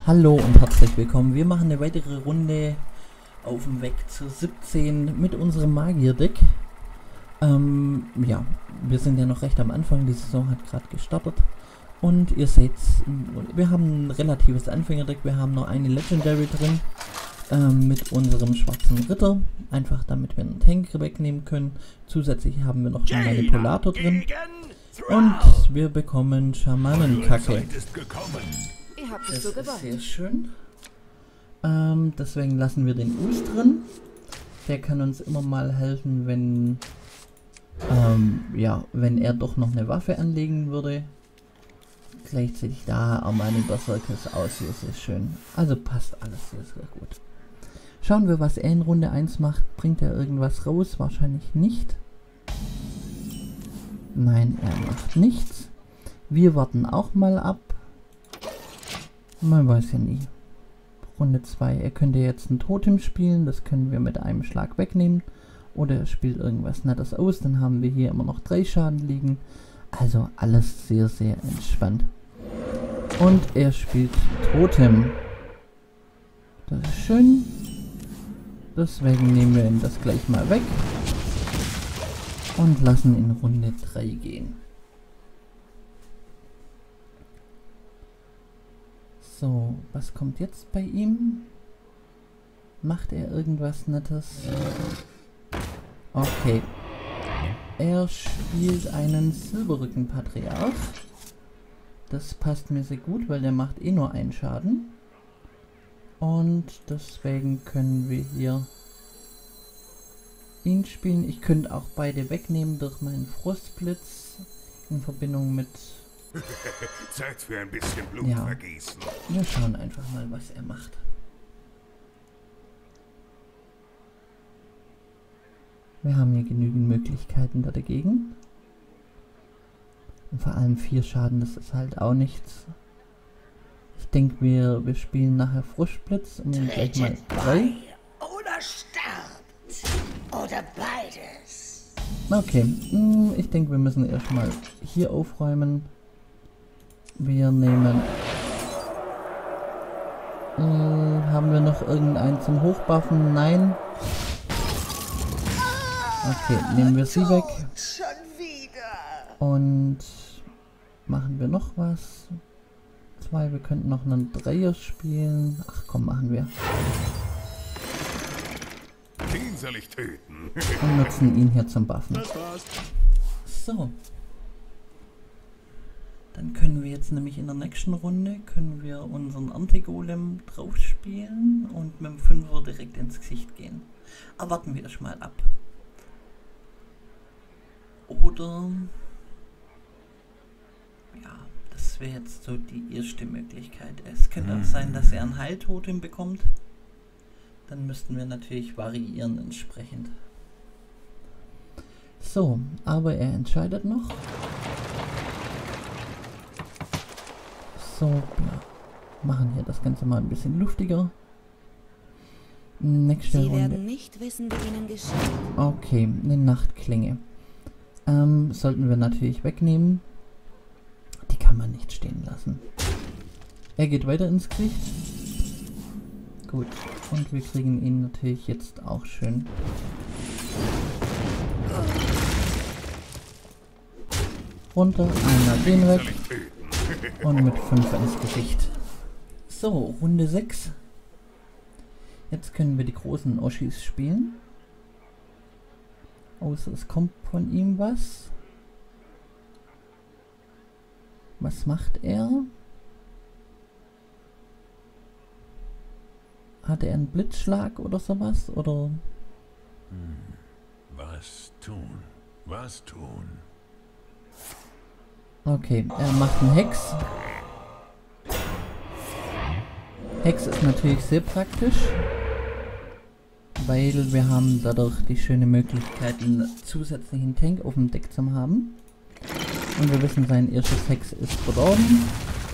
Hallo und herzlich willkommen. Wir machen eine weitere Runde auf dem Weg zu 17 mit unserem Magier-Deck. Ja, wir sind ja noch recht am Anfang, die Saison hat gerade gestartet. Und ihr seht, wir haben ein relatives Anfängerdeck, wir haben noch eine Legendary drin. Mit unserem schwarzen Ritter, einfach damit wir einen Tank wegnehmen können. Zusätzlich haben wir noch einen Manipulator drin. Und wir bekommen Schamanenkacke. Das ist sehr schön. Deswegen lassen wir den Us drin. Der kann uns immer mal helfen, wenn ja, wenn er doch noch eine Waffe anlegen würde. Gleichzeitig da Armani Berserkers aus, sehr, sehr schön. Also passt alles sehr, sehr gut. Schauen wir, was er in Runde 1 macht. Bringt er irgendwas raus? Wahrscheinlich nicht. Nein, er macht nichts. Wir warten auch mal ab. Man weiß ja nie. Runde 2. Er könnte jetzt ein Totem spielen. Das können wir mit einem Schlag wegnehmen. Oder er spielt irgendwas Nettes aus. Dann haben wir hier immer noch 3 Schaden liegen. Also alles sehr, sehr entspannt. Und er spielt Totem. Das ist schön. Deswegen nehmen wir ihn das gleich mal weg. Und lassen in Runde 3 gehen. So, was kommt jetzt bei ihm? Macht er irgendwas Nettes? Okay. Er spielt einen Silberrücken-Patriarch. Das passt mir sehr gut, weil der macht eh nur einen Schaden. Und deswegen können wir hier ihn spielen. Ich könnte auch beide wegnehmen durch meinen Frostblitz in Verbindung mit... Zeit für ein bisschen Blut vergießen. Wir schauen einfach mal, was er macht. Wir haben hier genügend Möglichkeiten dagegen. Und vor allem 4 Schaden, das ist halt auch nichts. Ich denke, wir spielen nachher Frostblitz und dann gleich mal 3. Oder sterbt. Oder beides. Okay, ich denke, wir müssen erstmal hier aufräumen. Wir nehmen... haben wir noch irgendeinen zum Hochbuffen? Nein. Okay, nehmen wir sie weg. Schon wieder. Und machen wir noch was? 2, wir könnten noch einen Dreier spielen. Ach komm, machen wir. Den soll ich töten. Und nutzen ihn hier zum Buffen. So. Dann können wir jetzt nämlich in der nächsten Runde können wir unseren Antigolem drauf spielen und mit dem 5er direkt ins Gesicht gehen. Aber warten wir erstmal ab. Oder... ja, das wäre jetzt so die erste Möglichkeit. Es könnte auch sein, dass er ein Heiltotem bekommt. Dann müssten wir natürlich variieren entsprechend. So, aber er entscheidet noch. So, ja, machen hier das Ganze mal ein bisschen luftiger. Nächste Sie Runde. werden nicht wissen, wie ihnen geschieht. Okay, eine Nachtklinge. Sollten wir natürlich wegnehmen. Die kann man nicht stehen lassen. Er geht weiter ins Gesicht. Gut, und wir kriegen ihn natürlich jetzt auch schön. Runter, einmal den weg. Und mit 5 ins Gesicht. So, Runde 6. Jetzt können wir die großen Oschis spielen. Außer es kommt von ihm was. Was macht er? Hat er einen Blitzschlag oder sowas? Oder? Was tun? Was tun? Okay, er macht einen Hex. Hex ist natürlich sehr praktisch, weil wir haben dadurch die schöne Möglichkeit, einen zusätzlichen Tank auf dem Deck zu haben. Und wir wissen, sein erstes Hex ist verdorben.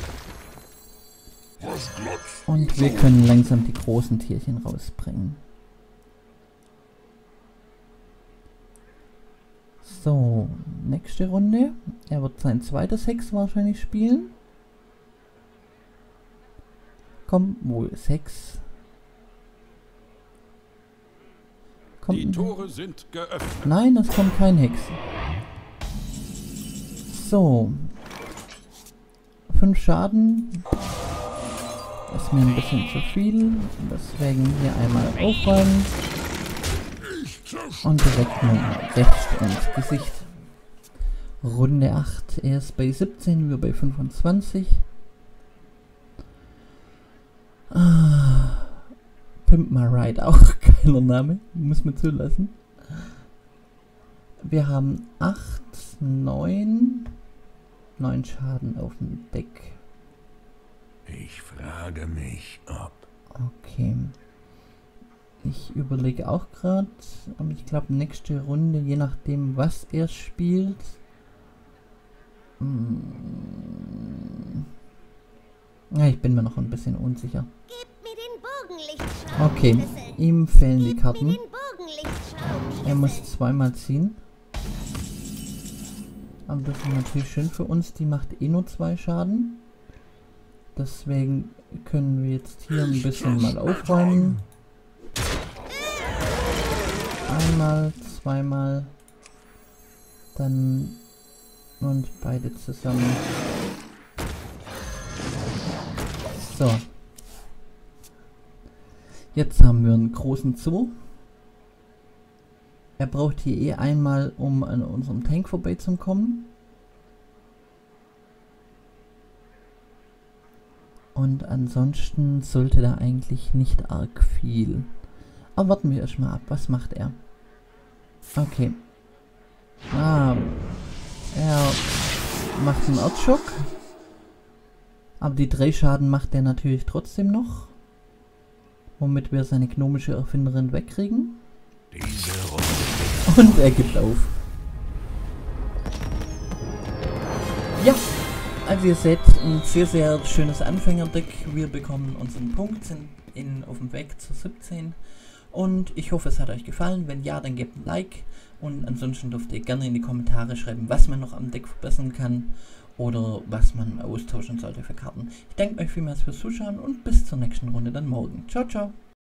Und wir können langsam die großen Tierchen rausbringen. So, nächste Runde. Er wird sein zweites Hex wahrscheinlich spielen. Komm, wo ist Hex? Kommt Die Tore sind geöffnet. Nein, es kommt kein Hex. So. 5 Schaden. Das ist mir ein bisschen zu viel. Deswegen hier einmal aufräumen. Und direkt mal rechts ins Gesicht. Runde 8. Er ist bei 17, wir bei 25. Pimp My Ride, auch geiler Name. Muss man zulassen. Wir haben 9 Schaden auf dem Deck. Ich frage mich, ob... Okay. Ich überlege auch gerade, aber ich glaube nächste Runde, je nachdem was er spielt. Ja, ich bin mir noch ein bisschen unsicher. Gib mir den Bogenlichtschrauben. Okay, ihm fehlen die Karten. Er muss zweimal ziehen. Aber das ist natürlich schön für uns, die macht eh nur 2 Schaden. Deswegen können wir jetzt hier ein bisschen mal aufräumen. Einmal, zweimal. Dann und beide zusammen. So. Jetzt haben wir einen großen Zoo. Er braucht hier eh einmal, um an unserem Tank vorbeizukommen. Und ansonsten sollte da eigentlich nicht arg viel. Aber warten wir erstmal ab. Was macht er? Okay. Er macht einen Ortschock. Aber die 3 Schaden macht er natürlich trotzdem noch. Womit wir seine gnomische Erfinderin wegkriegen. Und er gibt auf. Ja, also ihr seht, ein sehr, sehr schönes Anfängerdeck. Wir bekommen unseren Punkt, sind auf dem Weg zu 17. Und ich hoffe, es hat euch gefallen. Wenn ja, dann gebt ein Like. Und ansonsten dürft ihr gerne in die Kommentare schreiben, was man noch am Deck verbessern kann. Oder was man austauschen sollte für Karten. Ich danke euch vielmals fürs Zuschauen und bis zur nächsten Runde dann morgen. Ciao, ciao.